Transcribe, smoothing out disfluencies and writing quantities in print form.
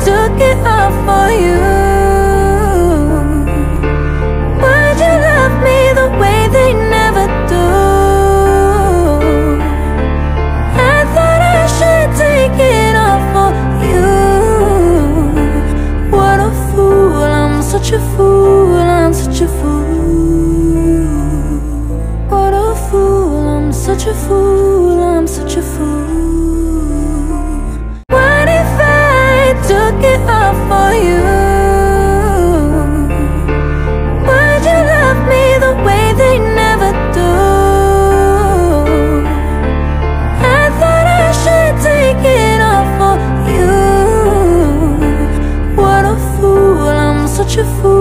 took it off for you? Why'd you love me the way they never do? I thought I should take it off for you. What a fool, I'm such a fool, I'm such a fool. What a fool, I'm such a fool, I'm such a fool. What if I took it off for you? Would you love me the way they never do? I thought I should take it off for you. What a fool, I'm such a fool.